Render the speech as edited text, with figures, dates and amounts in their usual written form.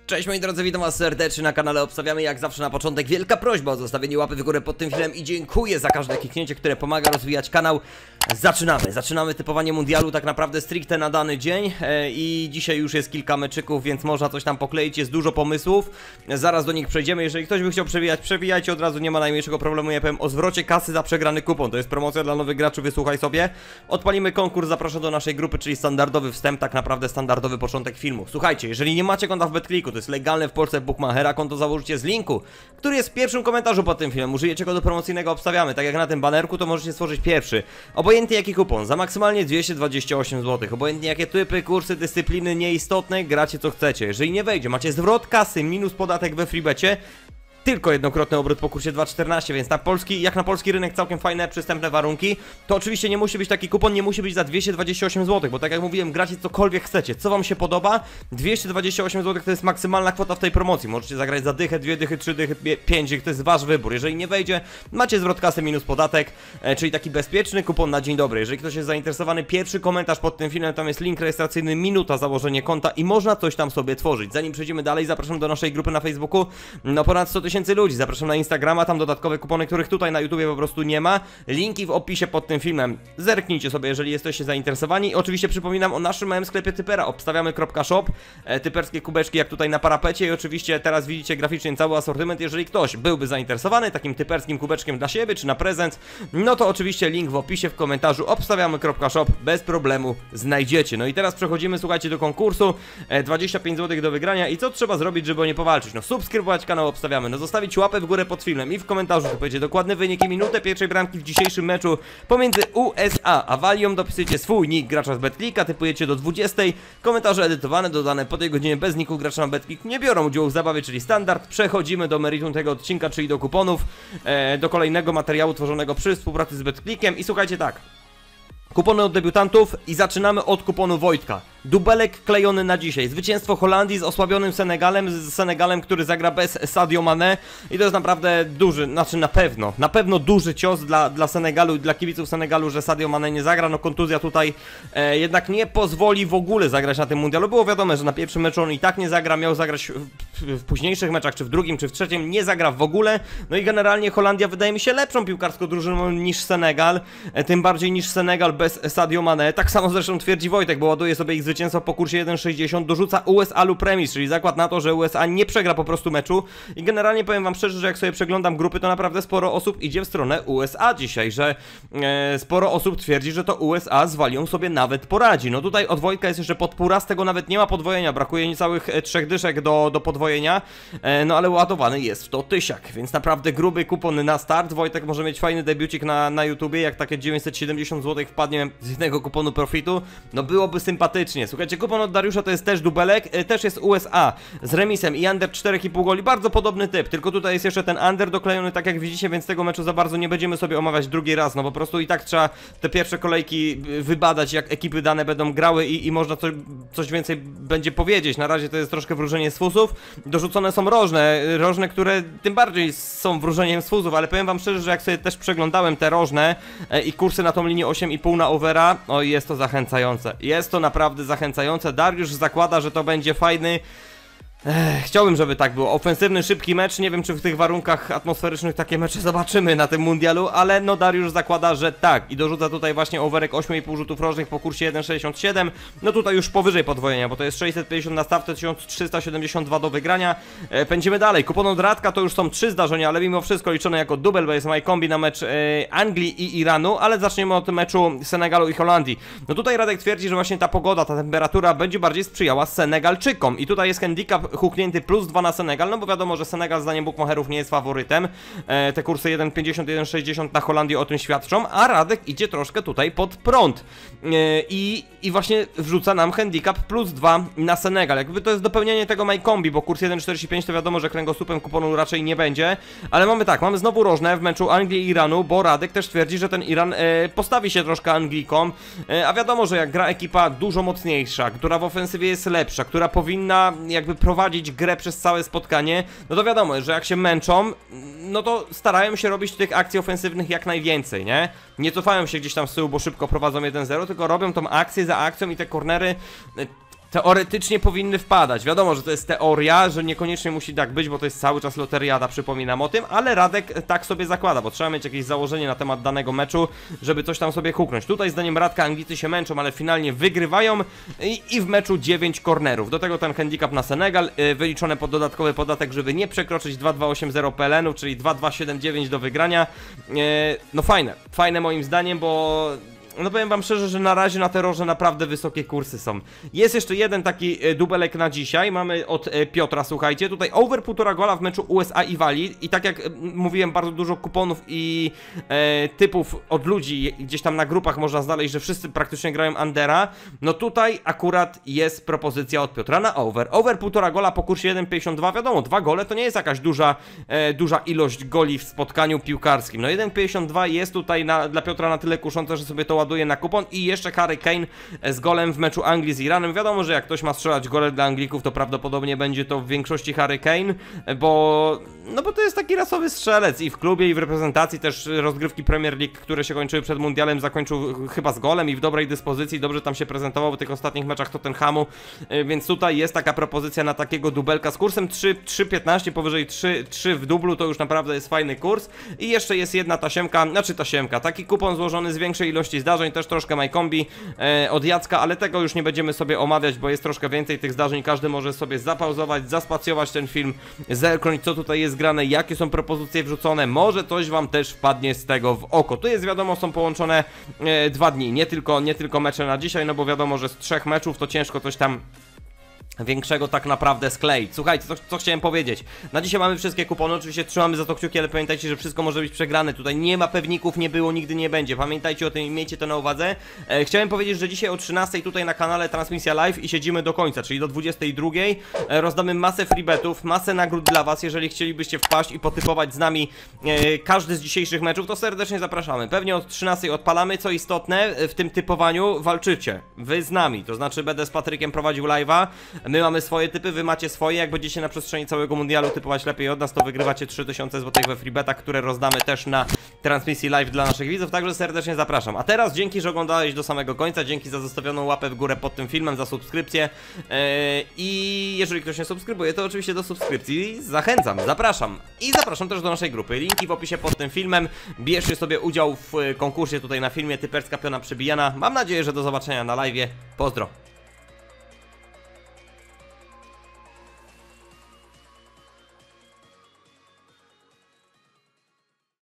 Cześć moi drodzy, witam was serdecznie na kanale Obstawiamy. Jak zawsze na początek wielka prośba o zostawienie łapy w górę pod tym filmem i dziękuję za każde kliknięcie, które pomaga rozwijać kanał. Zaczynamy typowanie mundialu tak naprawdę stricte na dany dzień i dzisiaj już jest kilka meczyków, więc można coś tam pokleić, jest dużo pomysłów. Zaraz do nich przejdziemy, jeżeli ktoś by chciał przewijać, przewijajcie od razu, nie ma najmniejszego problemu. Ja powiem o zwrocie kasy za przegrany kupon, to jest promocja dla nowych graczy, wysłuchaj sobie. Odpalimy konkurs, zapraszam do naszej grupy, czyli standardowy wstęp, tak naprawdę standardowy początek filmu. Słuchajcie, jeżeli nie macie konta w BetClicku, to jest legalne w Polsce Bookmachera, konto założycie z linku, który jest w pierwszym komentarzu pod tym filmem. Użyjecie go do promocyjnego Obstawiamy, tak jak na tym banerku, to możecie stworzyć pierwszy. Obojętnie jaki kupon, za maksymalnie 228 zł. Obojętnie jakie typy, kursy, dyscypliny nieistotne, gracie co chcecie. Jeżeli nie wejdzie, macie zwrot kasy minus podatek we freebecie. Tylko jednokrotny obrót po kursie 2,14, więc jak na polski rynek całkiem fajne, przystępne warunki. To oczywiście nie musi być taki kupon, nie musi być za 228 zł, bo tak jak mówiłem, gracie cokolwiek chcecie, co wam się podoba. 228 zł to jest maksymalna kwota w tej promocji. Możecie zagrać za dychę, 2 dychy, 3 dychy, 5 dychy, to jest wasz wybór. Jeżeli nie wejdzie, macie zwrot kasy minus podatek, czyli taki bezpieczny kupon na dzień dobry. Jeżeli ktoś jest zainteresowany, pierwszy komentarz pod tym filmem, tam jest link rejestracyjny, minuta założenie konta i można coś tam sobie tworzyć. Zanim przejdziemy dalej, zapraszam do naszej grupy na Facebooku, no ponad 100 000 ludzi. Zapraszam na Instagrama, tam dodatkowe kupony, których tutaj na YouTubie po prostu nie ma. Linki w opisie pod tym filmem. Zerknijcie sobie, jeżeli jesteście zainteresowani. Oczywiście przypominam o naszym małym sklepie Typera, obstawiamy.shop. Typerskie kubeczki jak tutaj na parapecie i oczywiście teraz widzicie graficznie cały asortyment. Jeżeli ktoś byłby zainteresowany takim typerskim kubeczkiem dla siebie czy na prezent, no to oczywiście link w opisie, w komentarzu obstawiamy.shop, bez problemu znajdziecie. No i teraz przechodzimy, słuchajcie, do konkursu. 25 zł do wygrania i co trzeba zrobić, żeby o nie powalczyć? No subskrybować kanał Obstawiamy, no zostawić łapę w górę pod filmem i w komentarzu powiecie dokładne wyniki, minutę pierwszej bramki w dzisiejszym meczu pomiędzy USA a Walią. Dopisujecie swój nick gracza z BetClicka, typujecie do 20. Komentarze edytowane, dodane po tej godzinie bez nicku gracza na BetClick nie biorą udziału w zabawie, czyli standard. Przechodzimy do meritum tego odcinka, czyli do kuponów, do kolejnego materiału tworzonego przy współpracy z BetClickiem i słuchajcie tak. Kupony od debiutantów i zaczynamy od kuponu Wojtka. Dubelek klejony na dzisiaj. Zwycięstwo Holandii z osłabionym Senegalem, z Senegalem, który zagra bez Sadio Mané. I to jest naprawdę duży, znaczy na pewno duży cios dla Senegalu i dla kibiców Senegalu, że Sadio Mané nie zagra. No kontuzja tutaj jednak nie pozwoli w ogóle zagrać na tym mundialu. Było wiadomo, że na pierwszym meczu on i tak nie zagra, miał zagrać w późniejszych meczach, czy w drugim, czy w trzecim. Nie zagra w ogóle. No i generalnie Holandia wydaje mi się lepszą piłkarską drużyną niż Senegal. Tym bardziej niż Senegal bez Sadio Mané. Tak samo zresztą twierdzi Wojtek, bo ładuje sobie ich zwycięstwo po kursie 1,60, dorzuca USA lub remis, czyli zakład na to, że USA nie przegra po prostu meczu. I generalnie powiem wam szczerze, że jak sobie przeglądam grupy, to naprawdę sporo osób idzie w stronę USA dzisiaj, że sporo osób twierdzi, że to USA z Walią sobie nawet poradzi. No tutaj od Wojtka jest jeszcze pod pół raz, tego nawet nie ma podwojenia, brakuje niecałych 3 dyszek do podwojenia, no ale ładowany jest w to tysiak, więc naprawdę gruby kupon na start. Wojtek może mieć fajny debiucik na YouTubie, jak takie 970 zł wpadnie z jednego kuponu profitu, no byłoby sympatycznie. Słuchajcie, kupon od Dariusza to jest też dubelek, też jest USA z remisem i under 4,5 goli, bardzo podobny typ, tylko tutaj jest jeszcze ten under doklejony, tak jak widzicie, więc tego meczu za bardzo nie będziemy sobie omawiać drugi raz, no po prostu i tak trzeba te pierwsze kolejki wybadać, jak ekipy dane będą grały i można coś więcej będzie powiedzieć. Na razie to jest troszkę wróżenie z fusów, dorzucone są rożne, które tym bardziej są wróżeniem z fusów, ale powiem wam szczerze, że jak sobie też przeglądałem te rożne i kursy na tą linię 8,5 na overa, o jest to zachęcające, jest to naprawdę zachęcające. Dariusz zakłada, że to będzie fajny. Chciałbym, żeby tak było. Ofensywny, szybki mecz. Nie wiem, czy w tych warunkach atmosferycznych takie mecze zobaczymy na tym mundialu, ale no Dariusz zakłada, że tak. I dorzuca tutaj właśnie overek 8,5 rzutów rożnych po kursie 1,67. No tutaj już powyżej podwojenia, bo to jest 650 na stawce, 1372 do wygrania. Pędzimy dalej. Kupon od Radka to już są 3 zdarzenia, ale mimo wszystko liczone jako dubel, bo jest MyCombi na mecz Anglii i Iranu, ale zaczniemy od meczu Senegalu i Holandii. No tutaj Radek twierdzi, że właśnie ta pogoda, ta temperatura będzie bardziej sprzyjała Senegalczykom. I tutaj jest handicap huknięty +2 na Senegal, no bo wiadomo, że Senegal zdaniem bookmacherów nie jest faworytem. Te kursy 1,50, 1,60 na Holandię o tym świadczą, a Radek idzie troszkę tutaj pod prąd. I właśnie wrzuca nam handicap +2 na Senegal. Jakby to jest dopełnienie tego MyCombi, bo kurs 1,45 to wiadomo, że kręgosłupem kuponu raczej nie będzie. Ale mamy tak, mamy znowu rożne w meczu Anglii i Iranu, bo Radek też twierdzi, że ten Iran postawi się troszkę Anglikom. A wiadomo, że jak gra ekipa dużo mocniejsza, która w ofensywie jest lepsza, która powinna jakby prowadzić grę przez całe spotkanie, no to wiadomo, że jak się męczą, no to starają się robić tych akcji ofensywnych jak najwięcej, nie? Nie cofają się gdzieś tam z tyłu, bo szybko prowadzą 1-0, tylko robią tą akcję za akcją i te kornery teoretycznie powinny wpadać. Wiadomo, że to jest teoria, że niekoniecznie musi tak być, bo to jest cały czas loteriada, przypominam o tym, ale Radek tak sobie zakłada, bo trzeba mieć jakieś założenie na temat danego meczu, żeby coś tam sobie huknąć. Tutaj zdaniem Radka Anglicy się męczą, ale finalnie wygrywają i w meczu 9 kornerów. Do tego ten handicap na Senegal, wyliczone pod dodatkowy podatek, żeby nie przekroczyć 2,280 PLN-u, czyli 2,279 do wygrania. No fajne moim zdaniem, bo no powiem wam szczerze, że na razie na terrorze naprawdę wysokie kursy są. Jest jeszcze jeden taki dubelek na dzisiaj, mamy od Piotra, słuchajcie, tutaj over 1,5 gola w meczu USA i Walii i tak jak mówiłem, bardzo dużo kuponów i typów od ludzi, gdzieś tam na grupach można znaleźć, że wszyscy praktycznie grają undera, no tutaj akurat jest propozycja od Piotra na over. Over 1,5 gola po kursie 1,52, wiadomo, 2 gole to nie jest jakaś duża ilość goli w spotkaniu piłkarskim, no 1,52 jest tutaj dla Piotra na tyle kuszące, że sobie to ładuje na kupon i jeszcze Harry Kane z golem w meczu Anglii z Iranem. Wiadomo, że jak ktoś ma strzelać gole dla Anglików, to prawdopodobnie będzie to w większości Harry Kane, bo to jest taki rasowy strzelec i w klubie, i w reprezentacji też rozgrywki Premier League, które się kończyły przed mundialem, zakończył chyba z golem i w dobrej dyspozycji, dobrze tam się prezentował w tych ostatnich meczach Tottenhamu, więc tutaj jest taka propozycja na takiego dubelka z kursem 3,15, powyżej 3 w dublu, to już naprawdę jest fajny kurs. I jeszcze jest jedna tasiemka, taki kupon złożony z większej ilości zdarzeń, też troszkę MyCombi od Jacka, ale tego już nie będziemy sobie omawiać, bo jest troszkę więcej tych zdarzeń, każdy może sobie zapauzować, zaspacjować ten film, zerknąć co tutaj jest grane, jakie są propozycje wrzucone, może coś wam też wpadnie z tego w oko. Tu jest wiadomo, są połączone 2 dni, nie tylko mecze na dzisiaj, no bo wiadomo, że z 3 meczów to ciężko coś tam większego tak naprawdę skleić. Słuchajcie, co chciałem powiedzieć. Na dzisiaj mamy wszystkie kupony, oczywiście trzymamy za to kciuki, ale pamiętajcie, że wszystko może być przegrane. Tutaj nie ma pewników, nie było, nigdy nie będzie. Pamiętajcie o tym i miejcie to na uwadze. Chciałem powiedzieć, że dzisiaj o 13 tutaj na kanale transmisja live i siedzimy do końca, czyli do 22. Rozdamy masę freebetów, masę nagród dla was. Jeżeli chcielibyście wpaść i potypować z nami każdy z dzisiejszych meczów, to serdecznie zapraszamy. Pewnie od 13 odpalamy. Co istotne, w tym typowaniu walczycie. Wy z nami, to znaczy będę z Patrykiem prowadził live'a. My mamy swoje typy, wy macie swoje. Jak będziecie na przestrzeni całego mundialu typować lepiej od nas, to wygrywacie 3000 zł we freebetach, które rozdamy też na transmisji live dla naszych widzów, także serdecznie zapraszam. A teraz dzięki, że oglądałeś do samego końca, dzięki za zostawioną łapę w górę pod tym filmem, za subskrypcję i jeżeli ktoś nie subskrybuje, to oczywiście do subskrypcji zachęcam, zapraszam. I zapraszam też do naszej grupy, linki w opisie pod tym filmem. Bierzcie sobie udział w konkursie tutaj na filmie Typerska Piona Przybijana. Mam nadzieję, że do zobaczenia na live'ie. Pozdro!